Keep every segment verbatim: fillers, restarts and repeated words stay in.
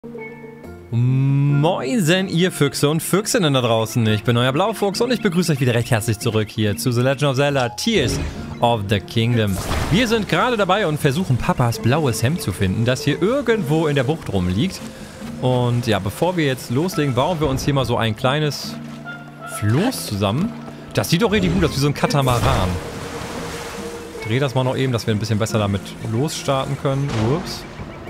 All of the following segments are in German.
Moinsen, ihr Füchse und Füchsinnen da draußen. Ich bin euer Blaufuchs und ich begrüße euch wieder recht herzlich zurück hier zu The Legend of Zelda Tears of the Kingdom. Wir sind gerade dabei und versuchen Papas blaues Hemd zu finden, das hier irgendwo in der Bucht rumliegt. Und ja, bevor wir jetzt loslegen, bauen wir uns hier mal so ein kleines Floß zusammen. Das sieht doch richtig gut aus, wie so ein Katamaran. Ich drehe das mal noch eben, dass wir ein bisschen besser damit losstarten können. Ups.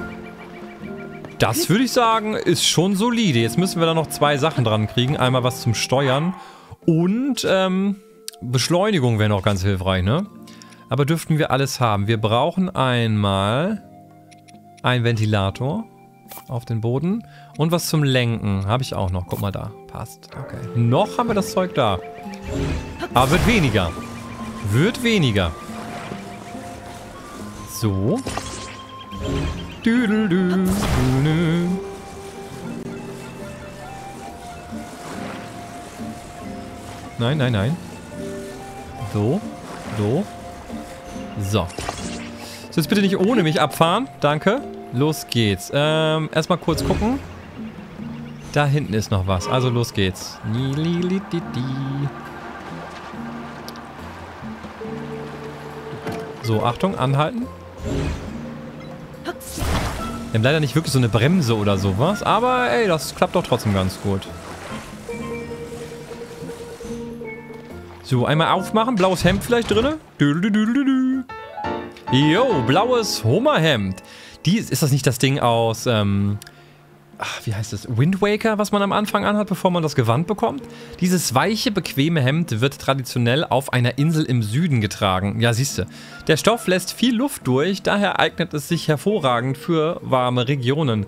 Das würde ich sagen, ist schon solide. Jetzt müssen wir da noch zwei Sachen dran kriegen. Einmal was zum Steuern und ähm, Beschleunigung wäre noch ganz hilfreich, ne? Aber dürften wir alles haben. Wir brauchen einmal einen Ventilator auf den Boden und was zum Lenken. Habe ich auch noch. Guck mal da. Passt. Okay. Noch haben wir das Zeug da. Aber wird weniger. Wird weniger. So. Düdel, düdel, düdel. Nein, nein, nein. So. So. So. So, jetzt bitte nicht ohne mich abfahren. Danke. Los geht's. Ähm, erstmal kurz gucken. Da hinten ist noch was. Also los geht's. So, Achtung, anhalten. Wir haben leider nicht wirklich so eine Bremse oder sowas, aber ey, das klappt doch trotzdem ganz gut. So, einmal aufmachen, blaues Hemd vielleicht drin. Jo, blaues Homerhemd. Die, ist das nicht das Ding aus, ähm, ach, wie heißt das? Wind Waker, was man am Anfang anhat, bevor man das Gewand bekommt? Dieses weiche, bequeme Hemd wird traditionell auf einer Insel im Süden getragen. Ja, siehste. Der Stoff lässt viel Luft durch, daher eignet es sich hervorragend für warme Regionen.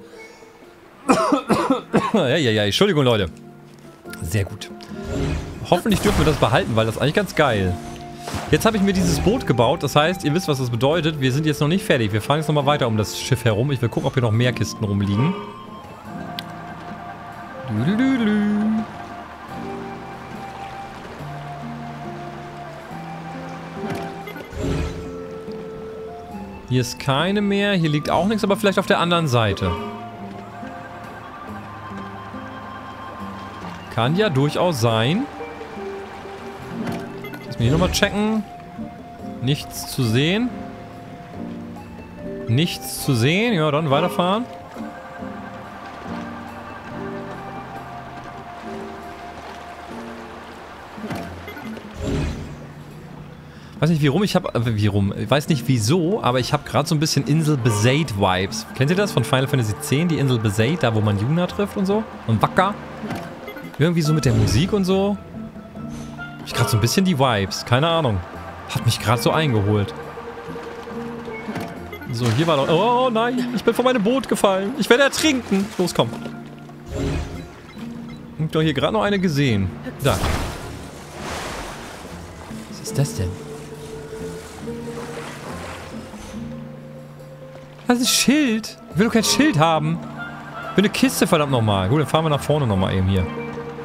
ja, ja, ja, Entschuldigung, Leute. Sehr gut. Hoffentlich dürfen wir das behalten, weil das ist eigentlich ganz geil. Jetzt habe ich mir dieses Boot gebaut, das heißt, ihr wisst, was das bedeutet. Wir sind jetzt noch nicht fertig. Wir fahren jetzt nochmal weiter um das Schiff herum. Ich will gucken, ob hier noch mehr Kisten rumliegen. Hier ist keine mehr. Hier liegt auch nichts, aber vielleicht auf der anderen Seite. Kann ja durchaus sein. Lass mich hier nochmal checken. Nichts zu sehen. Nichts zu sehen. Ja, dann weiterfahren. Ich weiß nicht wie rum, ich habe, äh, wie rum, ich weiß nicht wieso, aber ich habe gerade so ein bisschen Insel Besaid Vibes. Kennt ihr das von Final Fantasy X, die Insel Besaid, da wo man Yuna trifft und so? Und Wacker. Irgendwie so mit der Musik und so. Hab ich gerade so ein bisschen die Vibes, keine Ahnung. Hat mich gerade so eingeholt. So, hier war doch, oh nein, ich bin von meinem Boot gefallen. Ich werde ertrinken. Los, komm. Ich hab doch hier gerade noch eine gesehen. Da. Was ist das denn? Das ist ein Schild. Ich will doch kein Schild haben. Ich will eine Kiste, verdammt nochmal. Gut, dann fahren wir nach vorne nochmal eben hier.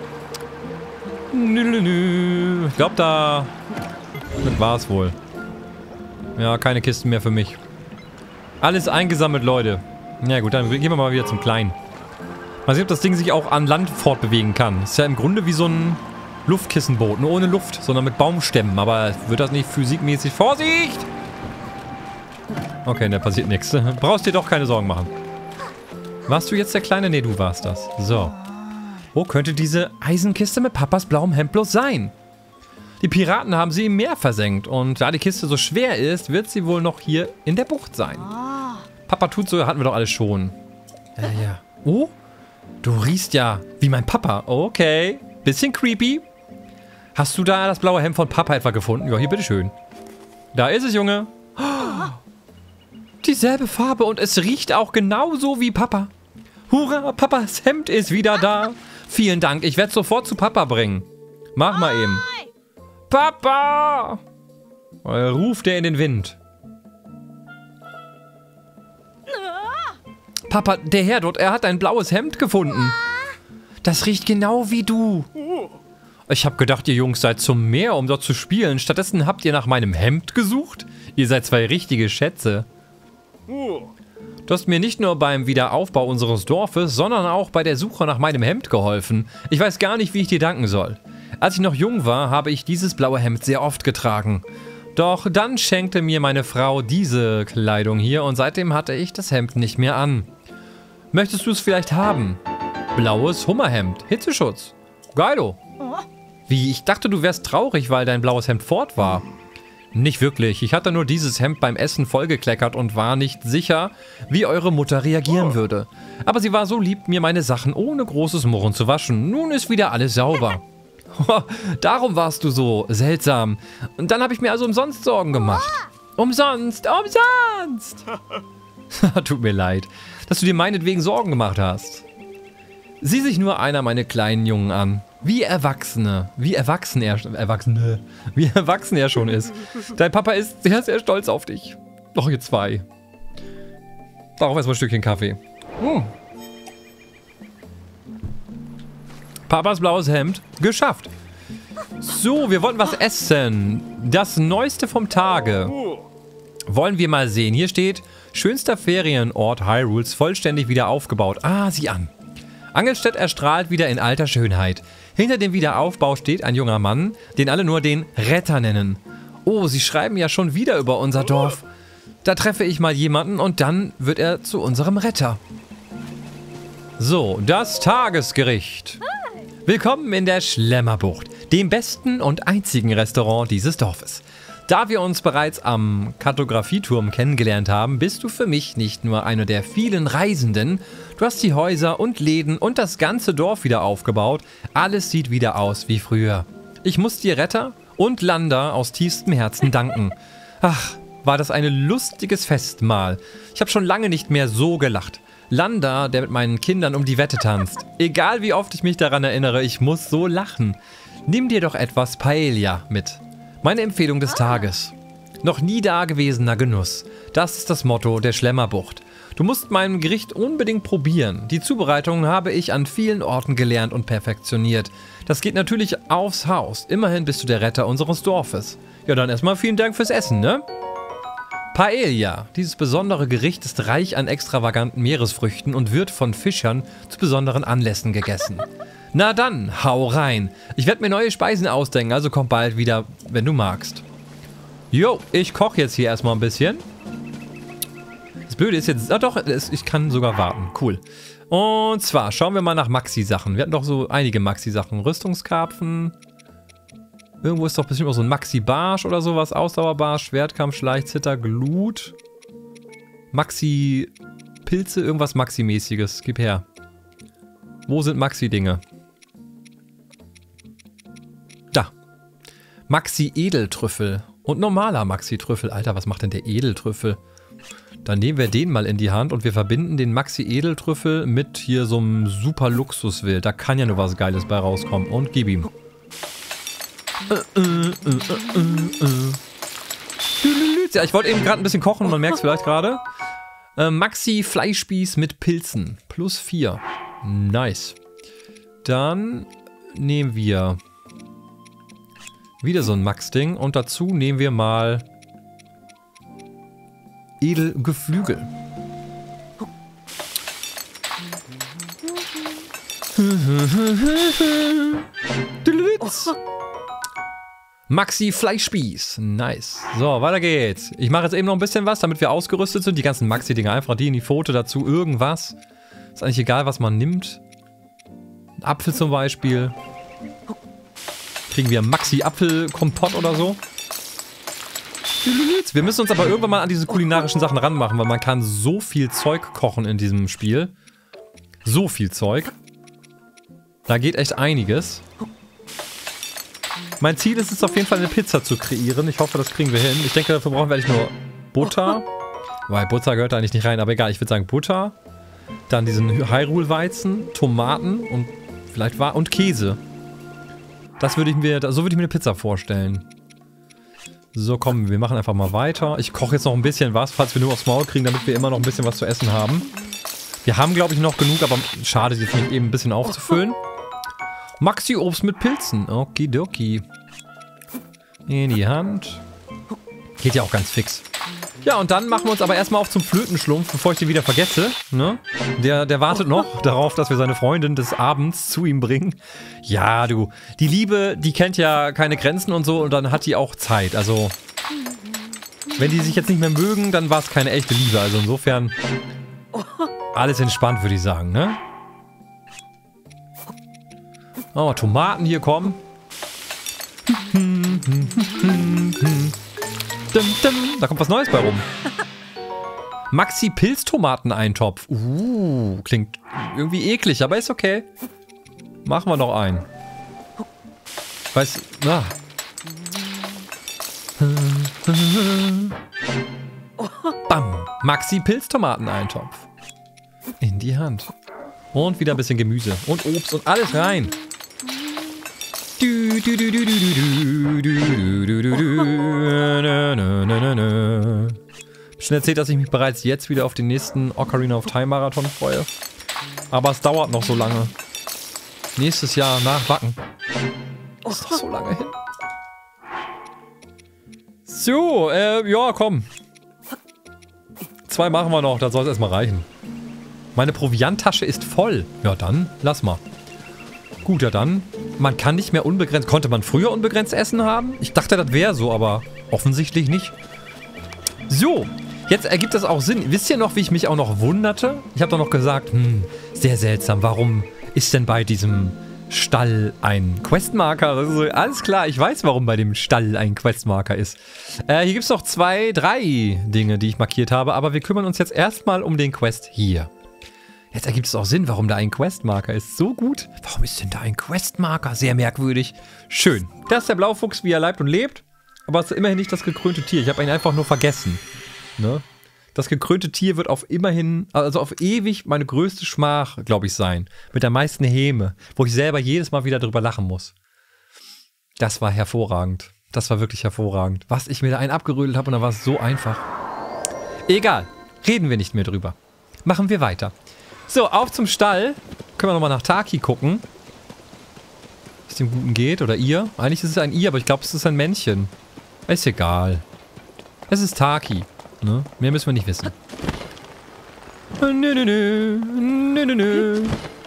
Nö, nö, nö. Ich glaube, da... Das war es wohl. Ja, keine Kisten mehr für mich. Alles eingesammelt, Leute. Ja gut, dann gehen wir mal wieder zum Kleinen. Mal sehen, ob das Ding sich auch an Land fortbewegen kann. Ist ja im Grunde wie so ein Luftkissenboot. Nur ohne Luft, sondern mit Baumstämmen. Aber wird das nicht physikmäßig... Vorsicht! Okay, da passiert nichts. Brauchst dir doch keine Sorgen machen. Warst du jetzt der Kleine? Nee, du warst das. So. Wo könnte diese Eisenkiste mit Papas blauem Hemd bloß sein? Die Piraten haben sie im Meer versenkt. Und da die Kiste so schwer ist, wird sie wohl noch hier in der Bucht sein. Papa tut so, hatten wir doch alles schon. Ja, ja. Oh, du riechst ja wie mein Papa. Okay. Bisschen creepy. Hast du da das blaue Hemd von Papa etwa gefunden? Ja, hier, bitteschön. Da ist es, Junge. Dieselbe Farbe und es riecht auch genauso wie Papa. Hurra, Papas Hemd ist wieder da. Vielen Dank, ich werde es sofort zu Papa bringen. Mach mal eben. Papa! Ruft er in den Wind. Papa, der Herr dort, er hat ein blaues Hemd gefunden. Das riecht genau wie du. Ich habe gedacht, ihr Jungs seid zum Meer, um dort zu spielen. Stattdessen habt ihr nach meinem Hemd gesucht? Ihr seid zwei richtige Schätze. Du hast mir nicht nur beim Wiederaufbau unseres Dorfes, sondern auch bei der Suche nach meinem Hemd geholfen. Ich weiß gar nicht, wie ich dir danken soll. Als ich noch jung war, habe ich dieses blaue Hemd sehr oft getragen. Doch dann schenkte mir meine Frau diese Kleidung hier und seitdem hatte ich das Hemd nicht mehr an. Möchtest du es vielleicht haben? Blaues Hummerhemd, Hitzeschutz. Geilo. Wie, ich dachte, du wärst traurig, weil dein blaues Hemd fort war. Nicht wirklich. Ich hatte nur dieses Hemd beim Essen vollgekleckert und war nicht sicher, wie eure Mutter reagieren würde. Aber sie war so lieb, mir meine Sachen ohne großes Murren zu waschen. Nun ist wieder alles sauber. Darum warst du so seltsam. Und dann habe ich mir also umsonst Sorgen gemacht. Umsonst, umsonst! Tut mir leid, dass du dir meinetwegen Sorgen gemacht hast. Sieh sich nur einer meiner kleinen Jungen an. Wie Erwachsene, wie erwachsen er, Erwachsene, wie erwachsen er schon ist. Dein Papa ist sehr, sehr stolz auf dich. Noch ihr zwei. Darauf erstmal ein Stückchen Kaffee. Hm. Papas blaues Hemd, geschafft. So, wir wollten was essen. Das Neueste vom Tage. Wollen wir mal sehen. Hier steht, schönster Ferienort Hyrules vollständig wieder aufgebaut. Ah, sieh an. Angelstedt erstrahlt wieder in alter Schönheit. Hinter dem Wiederaufbau steht ein junger Mann, den alle nur den Retter nennen. Oh, sie schreiben ja schon wieder über unser Dorf. Da treffe ich mal jemanden und dann wird er zu unserem Retter. So, das Tagesgericht. Willkommen in der Schlemmerbucht, dem besten und einzigen Restaurant dieses Dorfes. Da wir uns bereits am Kartografieturm kennengelernt haben, bist du für mich nicht nur einer der vielen Reisenden. Du hast die Häuser und Läden und das ganze Dorf wieder aufgebaut. Alles sieht wieder aus wie früher. Ich muss dir Retter und Landa aus tiefstem Herzen danken. Ach, war das ein lustiges Festmahl. Ich habe schon lange nicht mehr so gelacht. Landa, der mit meinen Kindern um die Wette tanzt. Egal wie oft ich mich daran erinnere, ich muss so lachen. Nimm dir doch etwas Paella mit. Meine Empfehlung des Tages. Noch nie dagewesener Genuss. Das ist das Motto der Schlemmerbucht. Du musst mein Gericht unbedingt probieren. Die Zubereitung habe ich an vielen Orten gelernt und perfektioniert. Das geht natürlich aufs Haus. Immerhin bist du der Retter unseres Dorfes. Ja, dann erstmal vielen Dank fürs Essen, ne? Paella. Dieses besondere Gericht ist reich an extravaganten Meeresfrüchten und wird von Fischern zu besonderen Anlässen gegessen. Na dann, hau rein. Ich werde mir neue Speisen ausdenken, also komm bald wieder, wenn du magst. Jo, ich koche jetzt hier erstmal ein bisschen. Das Blöde ist jetzt... Ah doch, ich kann sogar warten. Cool. Und zwar schauen wir mal nach Maxi-Sachen. Wir hatten doch so einige Maxi-Sachen. Rüstungskarpfen. Irgendwo ist doch bestimmt auch so ein Maxi-Barsch oder sowas. Ausdauerbarsch, Schwertkampf, Schleichzitter, Glut. Maxi-Pilze, irgendwas Maxi-mäßiges. Gib her. Wo sind Maxi-Dinge? Da. Maxi-Edeltrüffel. Und normaler Maxi-Trüffel. Alter, was macht denn der Edeltrüffel? Dann nehmen wir den mal in die Hand und wir verbinden den Maxi-Edeltrüffel mit hier so einem super Luxuswild. Da kann ja nur was Geiles bei rauskommen. Und gib ihm. Äh, äh, äh, äh, äh. Ja, ich wollte eben gerade ein bisschen kochen, man merkt es vielleicht gerade. Äh, Maxi-Fleischspieß mit Pilzen. Plus vier. Nice. Dann nehmen wir wieder so ein Max-Ding und dazu nehmen wir mal Edelgeflügel. Maxi Fleischspieß. Nice. So, weiter geht's. Ich mache jetzt eben noch ein bisschen was, damit wir ausgerüstet sind. Die ganzen Maxi-Dinger. Einfach die in die Pfote, dazu irgendwas. Ist eigentlich egal, was man nimmt. Ein Apfel zum Beispiel. Kriegen wir Maxi-Apfel-Kompott oder so. Wir müssen uns aber irgendwann mal an diese kulinarischen Sachen ranmachen, weil man kann so viel Zeug kochen in diesem Spiel. So viel Zeug. Da geht echt einiges. Mein Ziel ist es auf jeden Fall, eine Pizza zu kreieren. Ich hoffe, das kriegen wir hin. Ich denke, dafür brauchen wir eigentlich nur Butter. Weil Butter gehört da eigentlich nicht rein, aber egal. Ich würde sagen Butter. Dann diesen Hyrule-Weizen, Tomaten und vielleicht war und Käse. Das würde ich mir, so würde ich mir eine Pizza vorstellen. So, komm, wir machen einfach mal weiter. Ich koche jetzt noch ein bisschen was, falls wir nur aufs Maul kriegen, damit wir immer noch ein bisschen was zu essen haben. Wir haben, glaube ich, noch genug, aber schade, jetzt nicht eben ein bisschen aufzufüllen. Maxi-Obst mit Pilzen. Okidoki. In die Hand. Geht ja auch ganz fix. Ja, und dann machen wir uns aber erstmal auf zum Flötenschlumpf, bevor ich den wieder vergesse. Ne? Der, der wartet noch darauf, dass wir seine Freundin des Abends zu ihm bringen. Ja, du, die Liebe, die kennt ja keine Grenzen und so und dann hat die auch Zeit. Also, wenn die sich jetzt nicht mehr mögen, dann war es keine echte Liebe. Also insofern, alles entspannt, würde ich sagen, ne? Oh, Tomaten hier kommen. Da kommt was Neues bei rum. Maxi Pilztomateneintopf. Uh, klingt irgendwie eklig, aber ist okay. Machen wir noch einen. Weiß, na. Bam. Maxi Pilztomateneintopf. In die Hand. Und wieder ein bisschen Gemüse. Und Obst und alles rein. Du, du, du, du, du, du, du, du, du, du. Na, na, na, na, na. Schon erzählt, dass ich mich bereits jetzt wieder auf den nächsten Ocarina of Time Marathon freue. Aber es dauert noch so lange. Nächstes Jahr nach Wacken. Ist doch so lange hin. So, äh, ja, komm. Zwei machen wir noch, das soll es erstmal reichen. Meine Provianttasche ist voll. Ja, dann lass mal. Gut, ja dann. Man kann nicht mehr unbegrenzt... Konnte man früher unbegrenzt Essen haben? Ich dachte, das wäre so, aber offensichtlich nicht. So, jetzt ergibt das auch Sinn. Wisst ihr noch, wie ich mich auch noch wunderte? Ich habe doch noch gesagt, hm, sehr seltsam. Warum ist denn bei diesem Stall ein Questmarker? Also, alles klar, ich weiß, warum bei dem Stall ein Questmarker ist. Äh, hier gibt es noch zwei, drei Dinge, die ich markiert habe. Aber wir kümmern uns jetzt erstmal um den Quest hier. Jetzt ergibt es auch Sinn, warum da ein Questmarker ist. So gut. Warum ist denn da ein Questmarker? Sehr merkwürdig. Schön. Das ist der Blaufuchs, wie er leibt und lebt. Aber es ist immerhin nicht das gekrönte Tier. Ich habe ihn einfach nur vergessen. Ne? Das gekrönte Tier wird auf immerhin, also auf ewig meine größte Schmach, glaube ich, sein. Mit der meisten Häme. Wo ich selber jedes Mal wieder drüber lachen muss. Das war hervorragend. Das war wirklich hervorragend. Was ich mir da einen abgerödelt habe und dann war es so einfach. Egal. Reden wir nicht mehr drüber. Machen wir weiter. So, auf zum Stall. Können wir nochmal nach Taki gucken. Wie es dem Guten geht. Oder ihr. Eigentlich ist es ein ihr, aber ich glaube, es ist ein Männchen. Ist egal. Es ist Taki. Ne? Mehr müssen wir nicht wissen. Nö, nö, nö. Nö, nö, nö.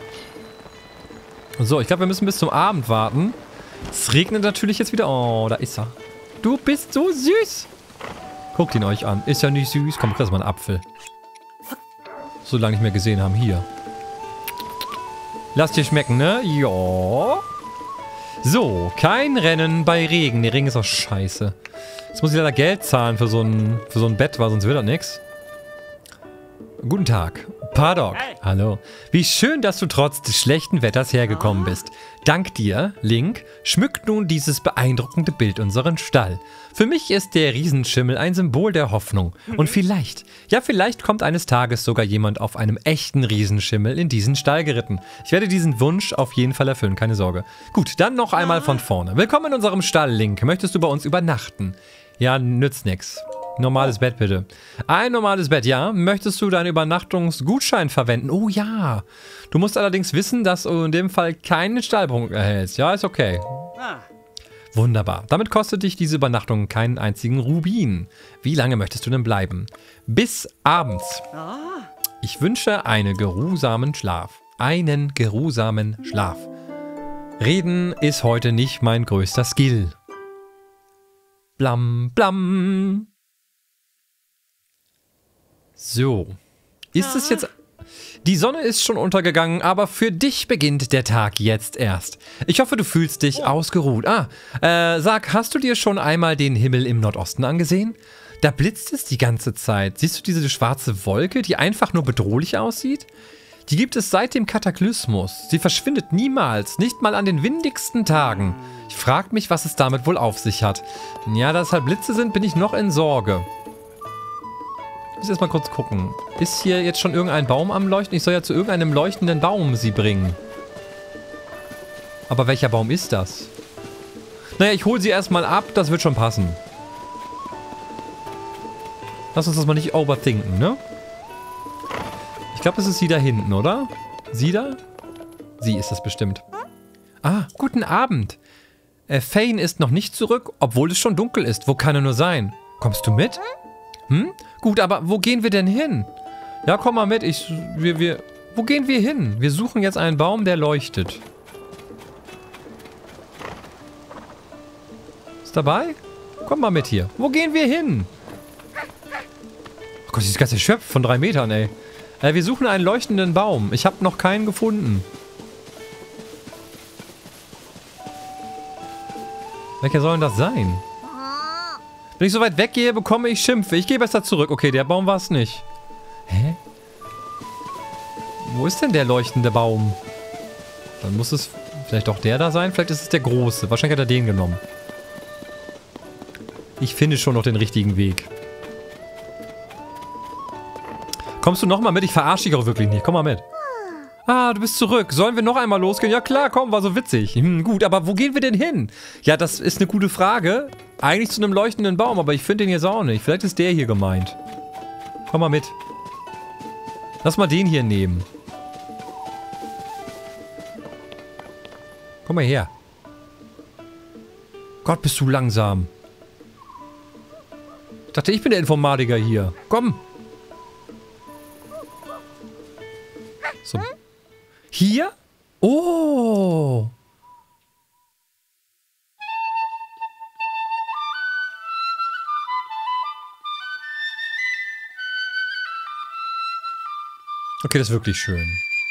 So, ich glaube, wir müssen bis zum Abend warten. Es regnet natürlich jetzt wieder. Oh, da ist er. Du bist so süß. Guckt ihn euch an. Ist ja nicht süß. Komm, kriegst mal einen Apfel. So lange nicht mehr gesehen haben. Hier. Lass dir schmecken, ne? Ja. So, kein Rennen bei Regen. Der Regen ist auch scheiße. Jetzt muss ich leider Geld zahlen für so ein, für so ein Bett, weil sonst wird das nichts. Guten Tag. Paddock. Hey. Hallo. Wie schön, dass du trotz des schlechten Wetters hergekommen bist. Dank dir, Link, schmückt nun dieses beeindruckende Bild unseren Stall. Für mich ist der Riesenschimmel ein Symbol der Hoffnung. Und vielleicht, ja vielleicht kommt eines Tages sogar jemand auf einem echten Riesenschimmel in diesen Stall geritten. Ich werde diesen Wunsch auf jeden Fall erfüllen, keine Sorge. Gut, dann noch einmal von vorne. Willkommen in unserem Stall, Link. Möchtest du bei uns übernachten? Ja, nützt nix. Normales Bett bitte. Ein normales Bett, ja. Möchtest du deinen Übernachtungsgutschein verwenden? Oh ja. Du musst allerdings wissen, dass du in dem Fall keinen Stallpunkt erhältst. Ja, ist okay. Ah. Wunderbar. Damit kostet dich diese Übernachtung keinen einzigen Rubin. Wie lange möchtest du denn bleiben? Bis abends. Ah. Ich wünsche einen geruhsamen Schlaf. Einen geruhsamen Schlaf. Reden ist heute nicht mein größter Skill. Blam, blam. So. Ist es jetzt... Die Sonne ist schon untergegangen, aber für dich beginnt der Tag jetzt erst. Ich hoffe, du fühlst dich ausgeruht. Ah, äh, sag, hast du dir schon einmal den Himmel im Nordosten angesehen? Da blitzt es die ganze Zeit. Siehst du diese schwarze Wolke, die einfach nur bedrohlich aussieht? Die gibt es seit dem Kataklysmus. Sie verschwindet niemals, nicht mal an den windigsten Tagen. Ich frage mich, was es damit wohl auf sich hat. Ja, da es halt Blitze sind, bin ich noch in Sorge. Ich muss erstmal kurz gucken. Ist hier jetzt schon irgendein Baum am Leuchten? Ich soll ja zu irgendeinem leuchtenden Baum sie bringen. Aber welcher Baum ist das? Naja, ich hole sie erstmal ab. Das wird schon passen. Lass uns das mal nicht overthinken, ne? Ich glaube, das ist sie da hinten, oder? Sie da? Sie ist es bestimmt. Ah, guten Abend. Äh, Fane ist noch nicht zurück, obwohl es schon dunkel ist. Wo kann er nur sein? Kommst du mit? Hm? Gut, aber wo gehen wir denn hin? Ja, komm mal mit. Ich, wir, wir, wo gehen wir hin? Wir suchen jetzt einen Baum, der leuchtet. Ist dabei? Komm mal mit hier. Wo gehen wir hin? Oh Gott, dieses ganze Schöpf von drei Metern, ey. Äh, wir suchen einen leuchtenden Baum. Ich habe noch keinen gefunden. Welcher soll denn das sein? Wenn ich so weit weggehe, bekomme ich Schimpfe. Ich gehe besser zurück. Okay, der Baum war es nicht. Hä? Wo ist denn der leuchtende Baum? Dann muss es vielleicht doch der da sein. Vielleicht ist es der große. Wahrscheinlich hat er den genommen. Ich finde schon noch den richtigen Weg. Kommst du nochmal mit? Ich verarsche dich auch wirklich nicht. Komm mal mit. Ah, du bist zurück. Sollen wir noch einmal losgehen? Ja klar, komm, war so witzig. Hm, gut, aber wo gehen wir denn hin? Ja, das ist eine gute Frage. Eigentlich zu einem leuchtenden Baum, aber ich finde den jetzt auch nicht. Vielleicht ist der hier gemeint. Komm mal mit. Lass mal den hier nehmen. Komm mal her. Gott, bist du langsam. Ich dachte, ich bin der Informatiker hier. Komm. So. Hier? Oh. Okay, das ist wirklich schön.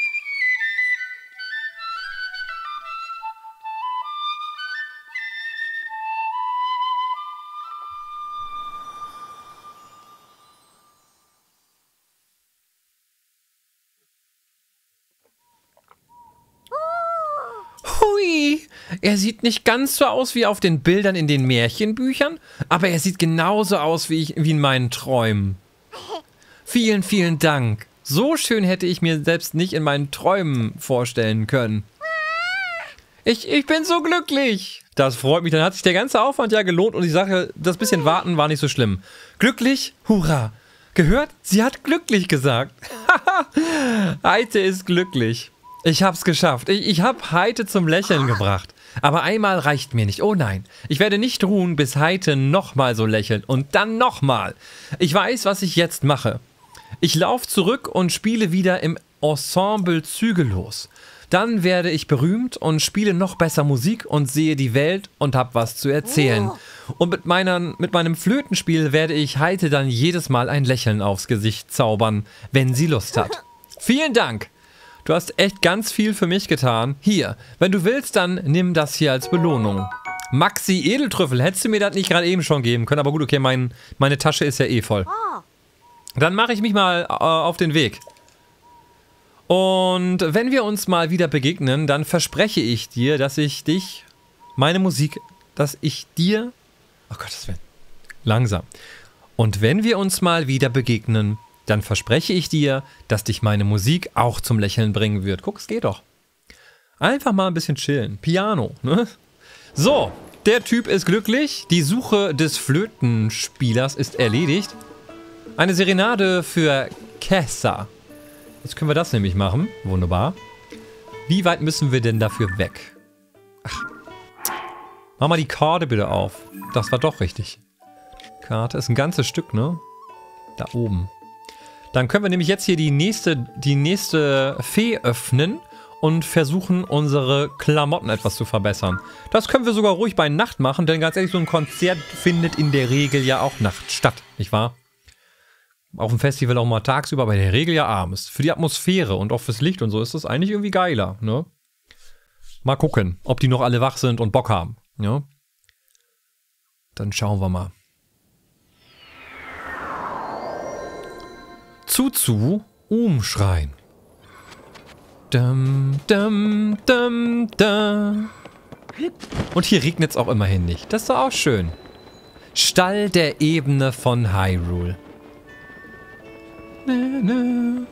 Hui, er sieht nicht ganz so aus wie auf den Bildern in den Märchenbüchern, aber er sieht genauso aus wie, ich, wie in meinen Träumen. Vielen, vielen Dank. So schön hätte ich mir selbst nicht in meinen Träumen vorstellen können. Ich, ich bin so glücklich. Das freut mich, dann hat sich der ganze Aufwand ja gelohnt und die Sache, das bisschen warten war nicht so schlimm. Glücklich? Hurra. Gehört? Sie hat glücklich gesagt. Heite ist glücklich. Ich hab's geschafft. Ich, ich hab Heite zum Lächeln gebracht. Aber einmal reicht mir nicht. Oh nein. Ich werde nicht ruhen, bis Heite nochmal so lächelt. Und dann nochmal. Ich weiß, was ich jetzt mache. Ich laufe zurück und spiele wieder im Ensemble zügellos. Dann werde ich berühmt und spiele noch besser Musik und sehe die Welt und hab was zu erzählen. Und mit, meiner, mit meinem Flötenspiel werde ich Heite dann jedes Mal ein Lächeln aufs Gesicht zaubern, wenn sie Lust hat. Vielen Dank! Du hast echt ganz viel für mich getan. Hier, wenn du willst, dann nimm das hier als Belohnung. Maxi Edeltrüffel, hättest du mir das nicht gerade eben schon geben können, aber gut, okay, mein, meine Tasche ist ja eh voll. Dann mache ich mich mal äh, auf den Weg. Und wenn wir uns mal wieder begegnen, dann verspreche ich dir, dass ich dich, meine Musik, dass ich dir... Oh Gott, das wird langsam. Und wenn wir uns mal wieder begegnen, dann verspreche ich dir, dass dich meine Musik auch zum Lächeln bringen wird. Guck, es geht doch. Einfach mal ein bisschen chillen. Piano, ne? So, der Typ ist glücklich. Die Suche des Flötenspielers ist erledigt. Eine Serenade für Kessa. Jetzt können wir das nämlich machen. Wunderbar. Wie weit müssen wir denn dafür weg? Ach. Mach mal die Karte bitte auf. Das war doch richtig. Karte ist ein ganzes Stück, ne? Da oben. Dann können wir nämlich jetzt hier die nächste, die nächste Fee öffnen und versuchen, unsere Klamotten etwas zu verbessern. Das können wir sogar ruhig bei Nacht machen, denn ganz ehrlich, so ein Konzert findet in der Regel ja auch nachts statt, nicht wahr? Auf dem Festival auch mal tagsüber, aber in der Regel ja abends. Für die Atmosphäre und auch fürs Licht und so ist das eigentlich irgendwie geiler, ne? Mal gucken, ob die noch alle wach sind und Bock haben, ja? Dann schauen wir mal. Zuzu umschreien. Dum, dum, dum, dum. Und hier regnet es auch immerhin nicht. Das ist doch auch schön. Stall der Ebene von Hyrule. Nö, nö.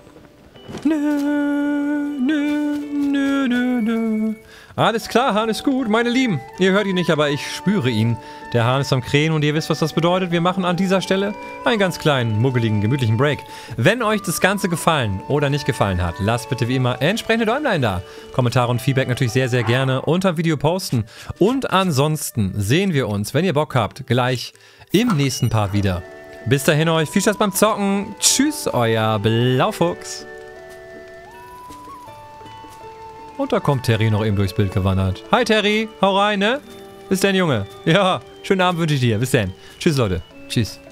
Nö, nö, nö, nö, nö. Alles klar, Hahn ist gut, meine Lieben. Ihr hört ihn nicht, aber ich spüre ihn. Der Hahn ist am Krähen und ihr wisst, was das bedeutet. Wir machen an dieser Stelle einen ganz kleinen, muggeligen, gemütlichen Break. Wenn euch das Ganze gefallen oder nicht gefallen hat, lasst bitte wie immer entsprechende Däumlein da. Kommentare und Feedback natürlich sehr, sehr gerne unter dem Video posten. Und ansonsten sehen wir uns, wenn ihr Bock habt, gleich im nächsten Part wieder. Bis dahin euch viel Spaß beim Zocken. Tschüss, euer Blaufuchs. Und da kommt Terry noch eben durchs Bild gewandert. Hi Terry, hau rein, ne? Bis dann, Junge. Ja, schönen Abend wünsche ich dir. Bis dann. Tschüss, Leute. Tschüss.